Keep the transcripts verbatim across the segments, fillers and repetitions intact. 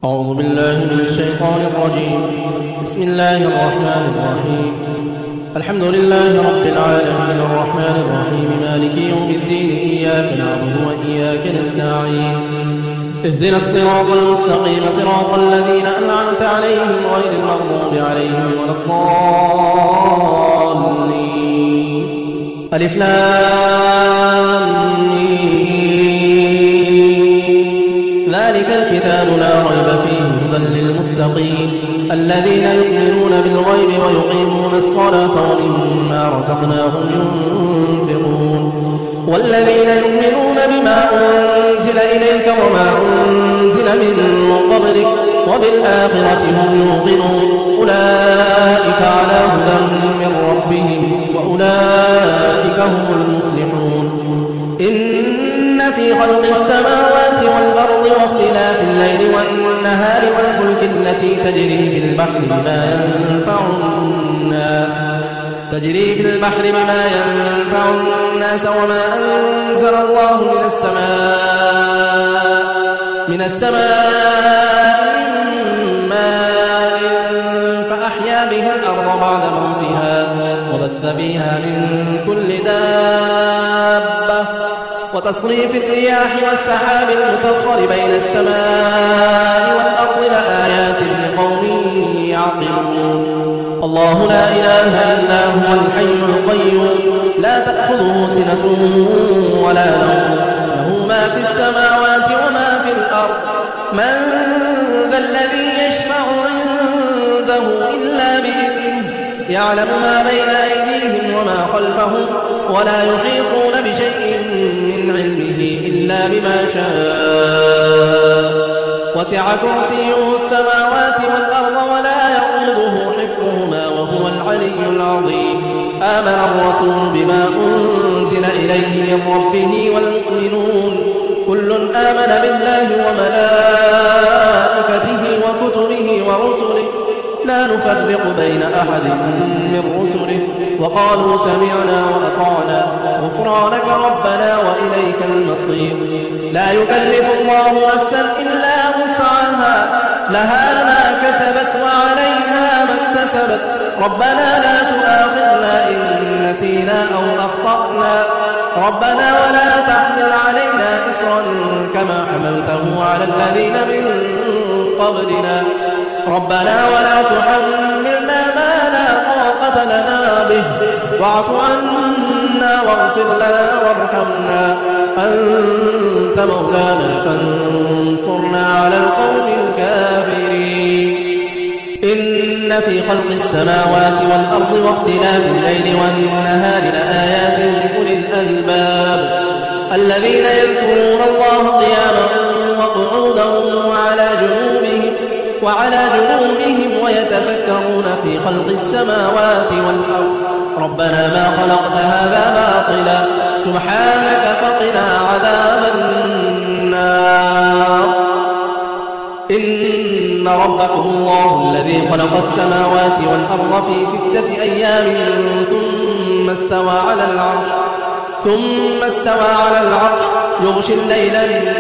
أعوذ بالله من الشيطان الرجيم. بسم الله الرحمن الرحيم. الحمد لله رب العالمين الرحمن الرحيم مالك يوم الدين إياك نعبد وإياك نستعين اهدنا الصراط المستقيم صراط الذين أنعمت عليهم غير المغضوب عليهم ولا الضالين. ألف لام ذلك الكتاب لا ريب فيه هدى للمتقين الذين يؤمنون بالغيب ويقيمون الصلاة ومما رزقناهم ينفقون والذين يؤمنون بما أنزل إليك وما أنزل من قبلك وبالآخرة هم يوقنون أولئك على هدى من ربهم وأولئك هم المفلحون. إن في خلق السماوات والأرض واختلاف الليل والنهار والفلك التي تجري في البحر بما ينفع الناس تجري في البحر بما ينفع الناس وما أنزل الله من السماء من السماء من ماء فأحيا به الأرض بعد موتها وبث فيها من كل دابة وتصريف الرياح والسحاب المسخر بين السماء والأرض لآيات لقوم يعقلون. الله لا إله إلا هو الحي القيوم لا تأخذه سنة ولا نوم له ما في السماوات وما في الأرض من ذا الذي يشفع عنده إلا بإذنه يعلم ما بين أيديهم وما خلفهم ولا يحيطون بشيء من علمه إلا بما شاء وسع كرسيه السماوات والأرض ولا يؤوده حفظهما وهو العلي العظيم. آمن الرسول بما أنزل إليه من ربه والمؤمنون كل آمن بالله وملائكته وكتبه ورسله لا نفرق بين أحد من رسله وقالوا سمعنا وأطعنا غفرانك ربنا وإليك المصير. لا يكلف الله نفسا إلا وسعها لها ما كسبت وعليها ما اكتسبت ربنا لا تؤاخذنا إن نسينا أو أخطأنا ربنا ولا تحمل علينا إصرا كما حملته على الذين من قبلنا ربنا ولا تحملنا ما لا طاقة لنا به واعف عنا واغفر لنا وارحمنا أنت مولانا فانصرنا على القوم الكافرين. إن في خلق السماوات والأرض واختلاف الليل والنهار لآيات لأولي الألباب الذين يذكرون الله قياما وقعودا وعلى جنوبهم وعلى جنوبهم ويتفكرون في خلق السماوات والأرض ربنا ما خلقت هذا باطلا سبحانك فقنا عذاب النار. إن ربكم الله الذي خلق السماوات والأرض في ستة أيام ثم استوى على العرش ثم استوى على العرش يغشي الليل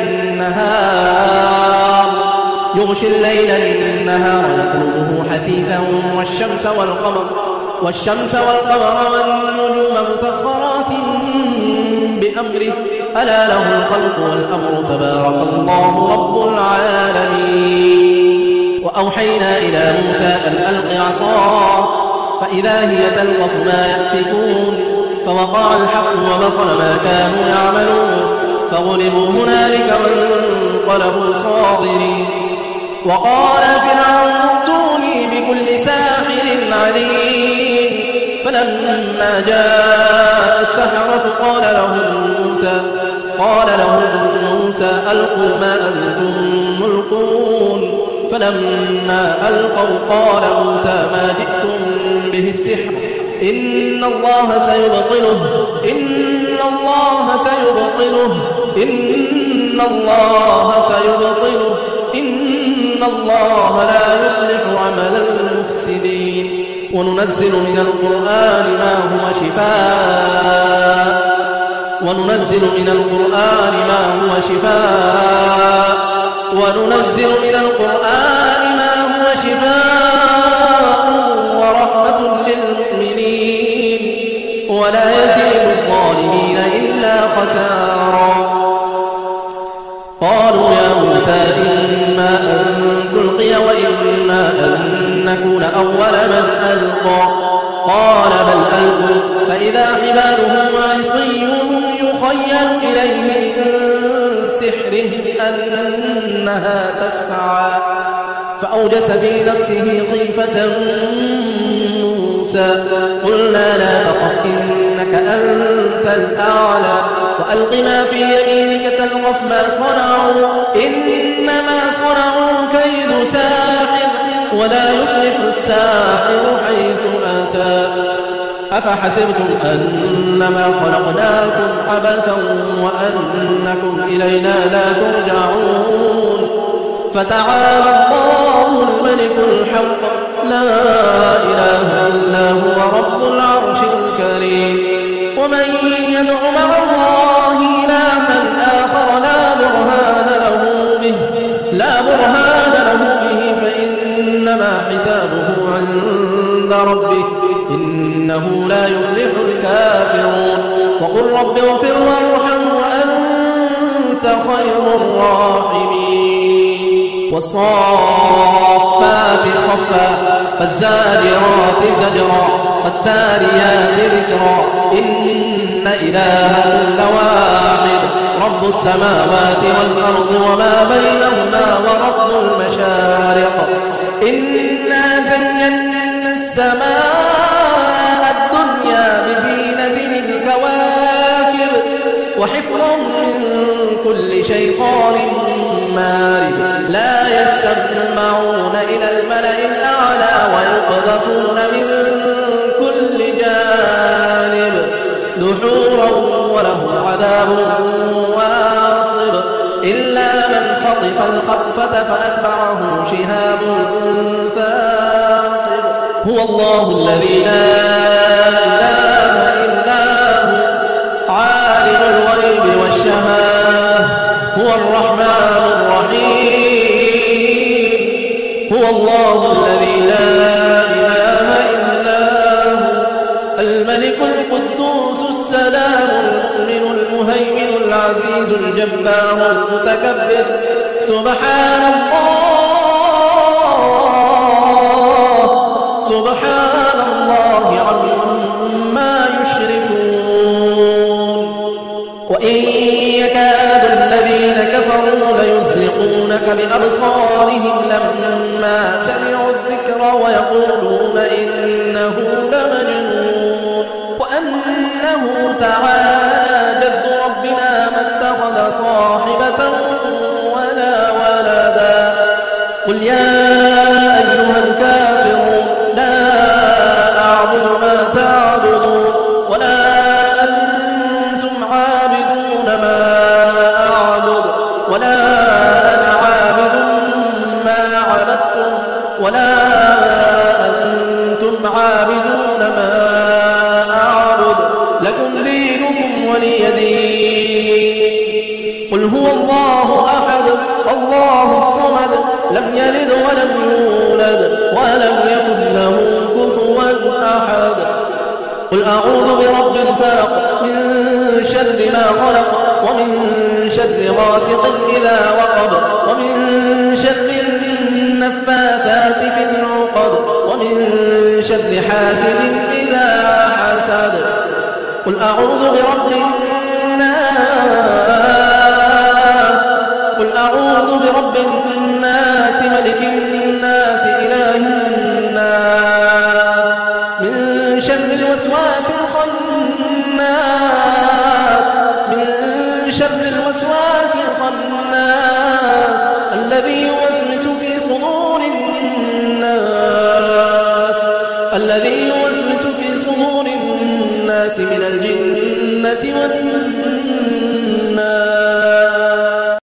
النهار يغشي الليل النهار يطلبه حثيثا والشمس والقمر والشمس والقمر والنجوم مسخرات بأمره ألا له الخلق والأمر تبارك الله رب العالمين. وأوحينا إلى موسى أن ألق عصاك فإذا هي تلقف ما يأفكون فوقع الحق وبطل ما كانوا يعملون فغلبوا هنالك وانقلبوا صاغرين. وقال فرعون ائتوني بكل ساحر عليم فلما جاء السحرة قال لهم موسى قال لهم موسى ألقوا ما أنتم ملقون فلما ألقوا قال موسى ما جئتم به السحر إن الله سيبطله إن الله سيبطله إن الله سيبطله إن الله لا يصلح عمل المفسدين. وننزل من القرآن ما هو شفاء وننزل من القرآن ما هو شفاء وننزل من القرآن نكون أول من ألقى قال بل ألقوا فإذا حبالهم وعصيهم يخيل إليه من سحرهم أنها تسعى فأوجس في نفسه خيفة موسى قلنا لا تخف إنك أنت الأعلى وألق ما في يمينك تلقف ما صنعوا إنما صنعوا كيد ساحر ولا يفلح الساحر حيث أتى أفحسبتم أنما خلقناكم عبثا وأنكم إلينا لا ترجعون فتعالى الله الملك الحق لا إله إلا هو رب العرش الكريم ومن يدع مع الله إلها آخر لا برهان له به لا برهان له به فإنما حسابه عند ربه إنه لا يفلح الكافرون وقل رب اغفر وارحم وأنت خير الراحمين والصافات صفا فالزاجرات زجرا فالتاليات ذكرا إن إلهكم لواحد رب السماوات والأرض وما بينهما ورب المشارق إنا زينا السماء الدنيا بزينة الكواكب وحفظا من كل شيطان مارد لا يستمعون إلى الملأ الأعلى ويقذفون من كل جانب دحورا ولهم عذاب واصب إلا من خطف الخطفة فأتبعه شهاب ثاقب هو الله الذي لا إله إلا هو عالم الغيب والشهادة هو الرحمن الرحيم هو الله الذي لا إله إلا هو الملك القدوس السلام المؤمن المهيمن العزيز الجبار المتكبر سبحان الله سبحان الله عما يشركون وإن يكاد الذين كفروا ليزلقونك بأبصارهم لما سمعوا الذكر ويقولون إنه لمجنون وأنه تعالى جد ربنا ما اتخذ صاحبة ولا ولدا قل يا أيها الكافرون لا أعبد ما تعبدون ولا أنتم عابدون ما أعبد ولا أنا عابد ما عبدتم ولا أنتم عابدون ما أعبد لكم دينكم ولي دين قل هو الله أحد الله الصمد لم يلد ولم يولد ولم يكن له كفوا أحد قل أعوذ برب الفلق من شر ما خلق ومن شر غاسق إذا وقب ومن شر النفاثات في العقد ومن شر حاسد إذا حسد قل أعوذ برب الناس قل أعوذ برب الناس ملك الناس إله الناس من شر الوسواس الخناس من شر الوسواس الخناس الذي يوسوس في صدور الناس الذي يوسوس في صدور الناس من الجنة والناس